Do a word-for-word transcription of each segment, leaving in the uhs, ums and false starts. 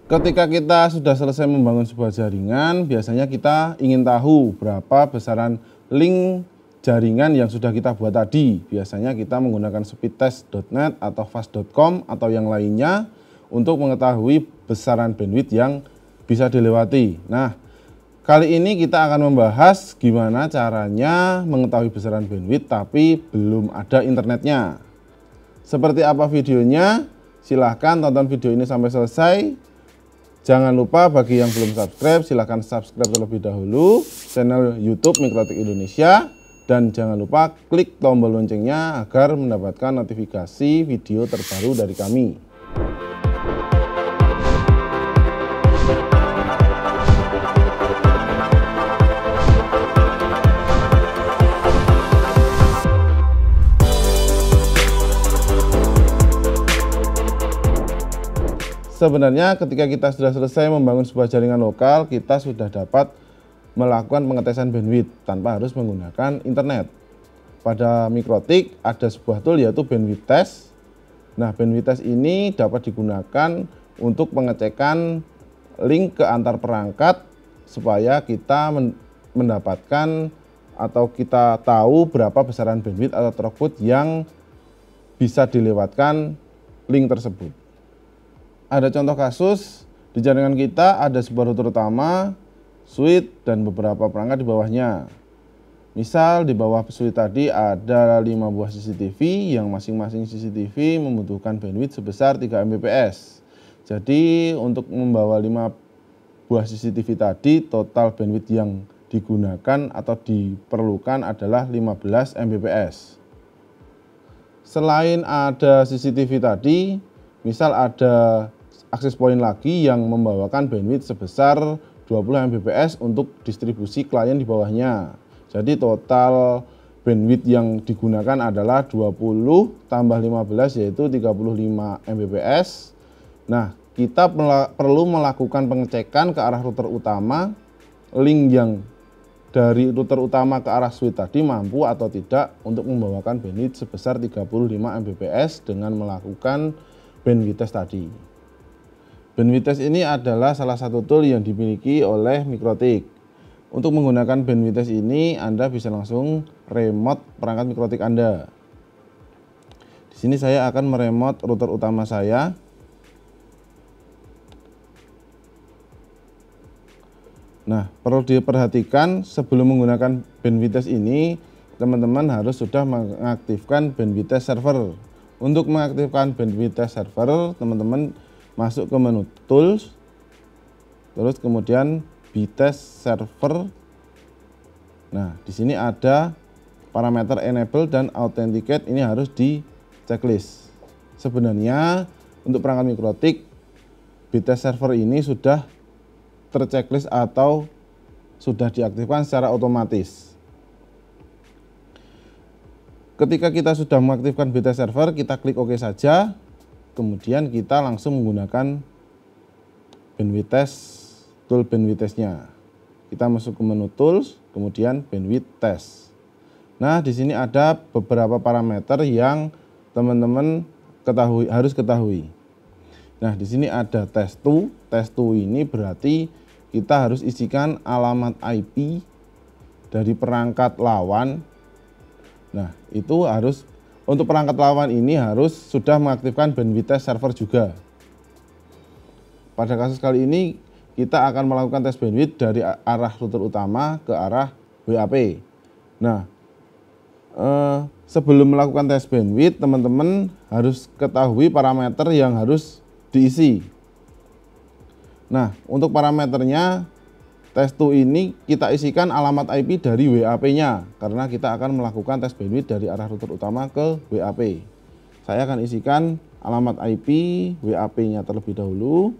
Ketika kita sudah selesai membangun sebuah jaringan, biasanya kita ingin tahu berapa besaran link jaringan yang sudah kita buat tadi. Biasanya kita menggunakan speedtest dot net atau fast dot com atau yang lainnya untuk mengetahui besaran bandwidth yang bisa dilewati. Nah, kali ini kita akan membahas gimana caranya mengetahui besaran bandwidth tapi belum ada internetnya. Seperti apa videonya? Silahkan tonton video ini sampai selesai. Jangan lupa bagi yang belum subscribe, silahkan subscribe terlebih dahulu channel YouTube Mikrotik Indonesia. Dan jangan lupa klik tombol loncengnya agar mendapatkan notifikasi video terbaru dari kami. Sebenarnya ketika kita sudah selesai membangun sebuah jaringan lokal, kita sudah dapat melakukan pengetesan bandwidth tanpa harus menggunakan internet. Pada Mikrotik ada sebuah tool yaitu bandwidth test. Nah, bandwidth test ini dapat digunakan untuk pengecekan link ke antar perangkat supaya kita mendapatkan atau kita tahu berapa besaran bandwidth atau throughput yang bisa dilewatkan link tersebut. Ada contoh kasus, di jaringan kita ada sebuah router utama, switch, dan beberapa perangkat di bawahnya. Misal di bawah switch tadi ada lima buah C C T V yang masing-masing C C T V membutuhkan bandwidth sebesar tiga megabit per second. Jadi untuk membawa lima buah C C T V tadi, total bandwidth yang digunakan atau diperlukan adalah lima belas megabit per second. Selain ada C C T V tadi, misal ada akses point lagi yang membawakan bandwidth sebesar dua puluh megabit per second untuk distribusi klien di bawahnya. Jadi total bandwidth yang digunakan adalah dua puluh tambah lima belas yaitu tiga puluh lima megabit per second. Nah, kita perlu melakukan pengecekan ke arah router utama, link yang dari router utama ke arah switch tadi mampu atau tidak untuk membawakan bandwidth sebesar tiga puluh lima megabit per second dengan melakukan bandwidth test tadi. Bandwidth test ini adalah salah satu tool yang dimiliki oleh Mikrotik. Untuk menggunakan bandwidth test ini, Anda bisa langsung remote perangkat Mikrotik Anda. Di sini saya akan meremote router utama saya. Nah, perlu diperhatikan sebelum menggunakan bandwidth test ini, teman-teman harus sudah mengaktifkan bandwidth test server. Untuk mengaktifkan bandwidth test server, teman-teman masuk ke menu tools, terus kemudian btest server. Nah, di sini ada parameter enable dan authenticate, ini harus di checklist. Sebenarnya untuk perangkat Mikrotik, btest server ini sudah terchecklist atau sudah diaktifkan secara otomatis. Ketika kita sudah mengaktifkan btest server, kita klik OK saja. Kemudian kita langsung menggunakan bandwidth test, tool bandwidth testnya. Kita masuk ke menu tools, kemudian bandwidth test. Nah, di sini ada beberapa parameter yang teman-teman ketahui, harus ketahui. Nah, di sini ada test to. Test to ini berarti kita harus isikan alamat I P dari perangkat lawan. Nah, itu harus untuk perangkat lawan ini harus sudah mengaktifkan bandwidth test server juga. Pada kasus kali ini kita akan melakukan tes bandwidth dari arah router utama ke arah W A P. Nah, eh, sebelum melakukan tes bandwidth, teman-teman harus ketahui parameter yang harus diisi. Nah, untuk parameternya test to ini kita isikan alamat I P dari W A P-nya karena kita akan melakukan tes bandwidth dari arah router utama ke W A P. Saya akan isikan alamat I P W A P-nya terlebih dahulu.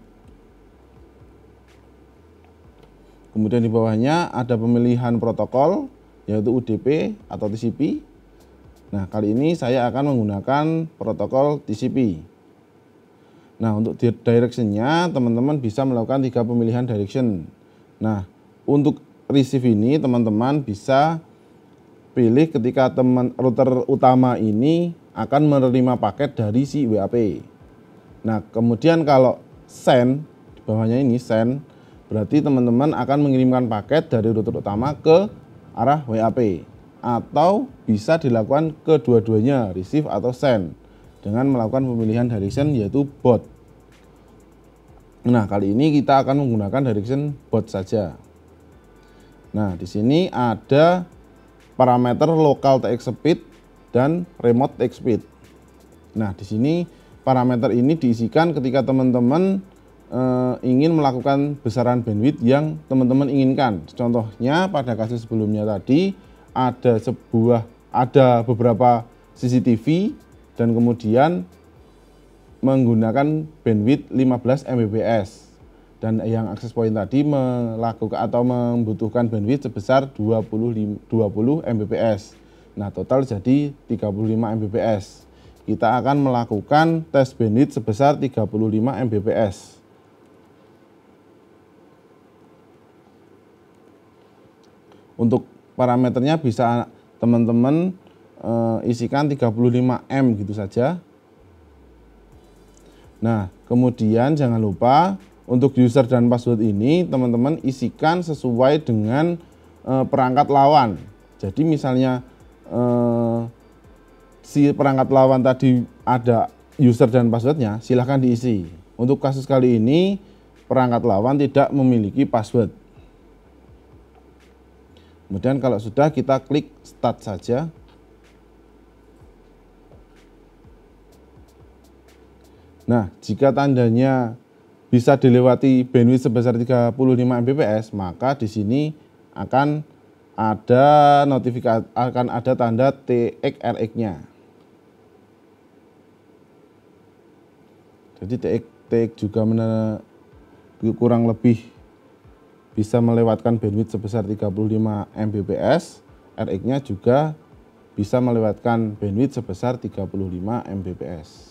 Kemudian di bawahnya ada pemilihan protokol yaitu U D P atau T C P. Nah, kali ini saya akan menggunakan protokol T C P. Nah, untuk direction-nya teman-teman bisa melakukan tiga pemilihan direction. Nah, untuk receive ini teman-teman bisa pilih ketika teman router utama ini akan menerima paket dari si W A P. Nah, kemudian kalau send bawahnya ini send, berarti teman-teman akan mengirimkan paket dari router utama ke arah W A P, atau bisa dilakukan kedua-duanya, receive atau send, dengan melakukan pemilihan direction yaitu bot. Nah, kali ini kita akan menggunakan direction bot saja. Nah, di sini ada parameter local T X speed dan remote T X speed. Nah, di sini parameter ini diisikan ketika teman-teman e, ingin melakukan besaran bandwidth yang teman-teman inginkan. Contohnya pada kasus sebelumnya tadi ada sebuah ada beberapa C C T V dan kemudian menggunakan bandwidth lima belas megabit per second, dan yang access point tadi melakukan atau membutuhkan bandwidth sebesar dua puluh megabit per second. Nah, total jadi tiga puluh lima megabit per second. Kita akan melakukan tes bandwidth sebesar tiga puluh lima megabit per second. Untuk parameternya bisa teman-teman e, isikan tiga puluh lima M gitu saja. Nah, kemudian jangan lupa untuk user dan password ini teman-teman isikan sesuai dengan e, perangkat lawan. Jadi misalnya e, si perangkat lawan tadi ada user dan passwordnya, silahkan diisi. Untuk kasus kali ini perangkat lawan tidak memiliki password. Kemudian kalau sudah, kita klik start saja. Nah, jika tandanya bisa dilewati bandwidth sebesar tiga puluh lima megabit per second, maka di sini akan ada notifikasi, akan ada tanda T X R X-nya. Jadi T X, T X juga mener, kurang lebih bisa melewatkan bandwidth sebesar tiga puluh lima megabit per second, R X-nya juga bisa melewatkan bandwidth sebesar tiga puluh lima megabit per second.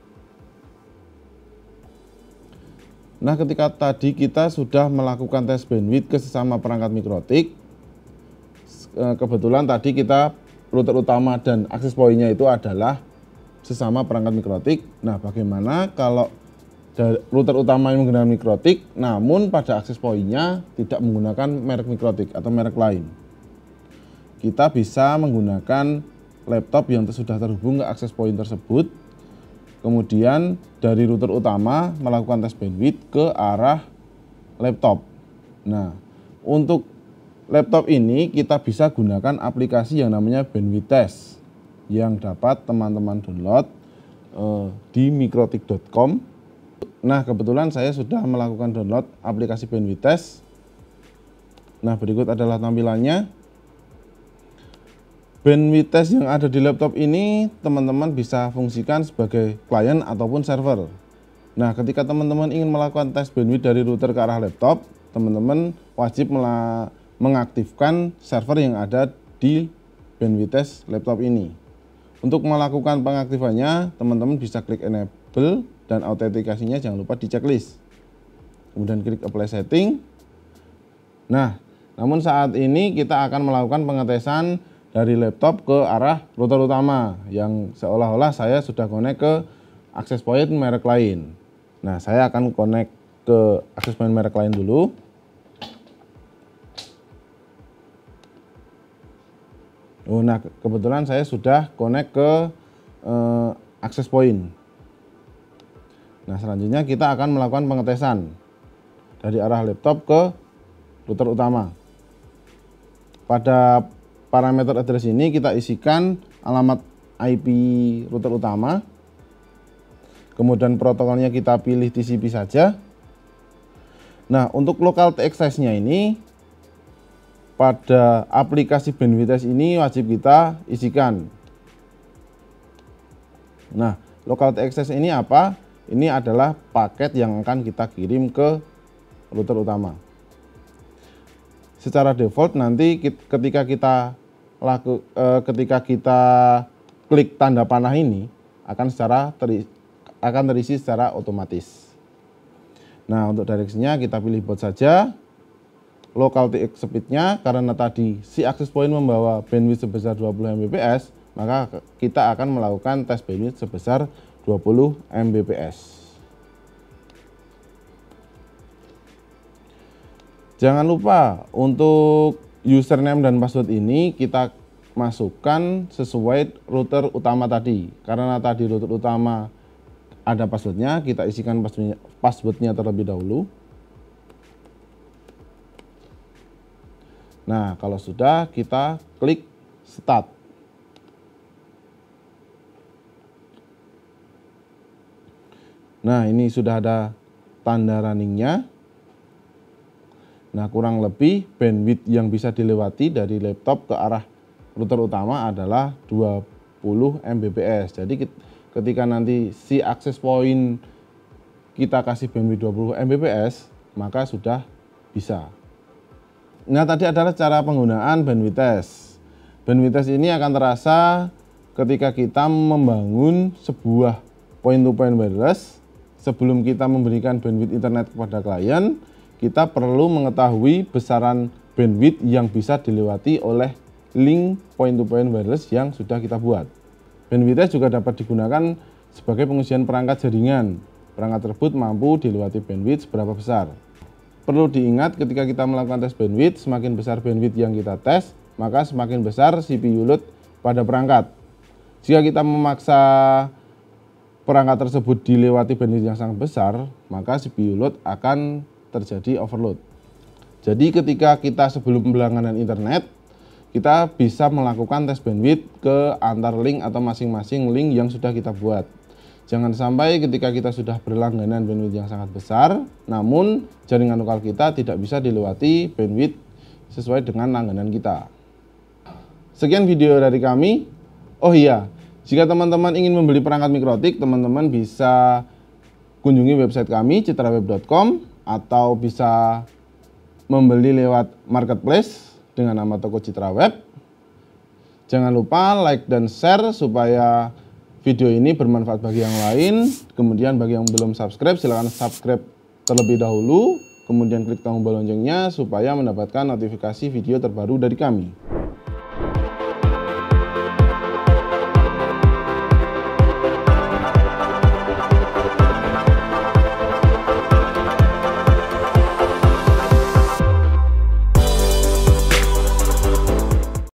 Nah, ketika tadi kita sudah melakukan tes bandwidth ke sesama perangkat mikrotik, kebetulan tadi kita router utama dan access point-nya itu adalah sesama perangkat mikrotik. Nah, bagaimana kalau router utama yang menggunakan mikrotik, namun pada access point-nya tidak menggunakan merek mikrotik atau merek lain? Kita bisa menggunakan laptop yang sudah terhubung ke access point tersebut, kemudian dari router utama melakukan tes bandwidth ke arah laptop. Nah, untuk laptop ini kita bisa gunakan aplikasi yang namanya Bandwidth Test yang dapat teman-teman download eh, di mikrotik dot com. Nah, kebetulan saya sudah melakukan download aplikasi Bandwidth Test. Nah, berikut adalah tampilannya. Bandwidth Test yang ada di laptop ini teman-teman bisa fungsikan sebagai klien ataupun server. Nah, ketika teman-teman ingin melakukan tes bandwidth dari router ke arah laptop, teman-teman wajib mengaktifkan server yang ada di Bandwidth Test laptop ini. Untuk melakukan pengaktifannya, teman-teman bisa klik enable dan autentikasinya jangan lupa di checklist. Kemudian klik apply setting. Nah, namun saat ini kita akan melakukan pengetesan dari laptop ke arah router utama yang seolah-olah saya sudah connect ke access point merek lain. Nah, saya akan connect ke access point merek lain dulu. Oh, nah, kebetulan saya sudah connect ke eh, access point. Nah, selanjutnya kita akan melakukan pengetesan dari arah laptop ke router utama. Pada parameter address ini kita isikan alamat I P router utama, kemudian protokolnya kita pilih T C P saja. Nah, untuk local T X size-nya ini pada aplikasi Bandwidth Test ini wajib kita isikan. Nah, local T X size ini apa? Ini adalah paket yang akan kita kirim ke router utama. Secara default nanti ketika kita laku, eh, ketika kita klik tanda panah ini akan secara teri, akan terisi secara otomatis. Nah, untuk direction-nya kita pilih bot saja. Local T X speed-nya karena tadi si access point membawa bandwidth sebesar dua puluh megabit per second, maka kita akan melakukan tes bandwidth sebesar dua puluh megabit per second. Jangan lupa untuk username dan password ini kita masukkan sesuai router utama tadi. Karena tadi router utama ada passwordnya, kita isikan passwordnya, passwordnya terlebih dahulu. Nah, kalau sudah, kita klik start. Nah, ini sudah ada tanda runningnya. Nah, kurang lebih bandwidth yang bisa dilewati dari laptop ke arah router utama adalah dua puluh megabit per second. Jadi ketika nanti si access point kita kasih bandwidth dua puluh megabit per second, maka sudah bisa. Nah, tadi adalah cara penggunaan bandwidth test. Bandwidth test ini akan terasa ketika kita membangun sebuah point-to-point wireless. Sebelum kita memberikan bandwidth internet kepada klien, kita perlu mengetahui besaran bandwidth yang bisa dilewati oleh link point-to-point wireless yang sudah kita buat. Bandwidth test juga dapat digunakan sebagai pengujian perangkat jaringan. Perangkat tersebut mampu dilewati bandwidth seberapa besar. Perlu diingat ketika kita melakukan tes bandwidth, semakin besar bandwidth yang kita tes, maka semakin besar C P U load pada perangkat. Jika kita memaksa perangkat tersebut dilewati bandwidth yang sangat besar, maka C P U load akan terjadi overload. Jadi ketika kita sebelum berlangganan internet, kita bisa melakukan tes bandwidth ke antar link atau masing-masing link yang sudah kita buat. Jangan sampai ketika kita sudah berlangganan bandwidth yang sangat besar, namun jaringan lokal kita tidak bisa dilewati bandwidth sesuai dengan langganan kita. Sekian video dari kami. Oh iya, jika teman-teman ingin membeli perangkat Mikrotik, teman-teman bisa kunjungi website kami citraweb dot com atau bisa membeli lewat marketplace dengan nama toko Citra Web. Jangan lupa like dan share supaya video ini bermanfaat bagi yang lain. Kemudian bagi yang belum subscribe, silahkan subscribe terlebih dahulu. Kemudian klik tombol loncengnya supaya mendapatkan notifikasi video terbaru dari kami.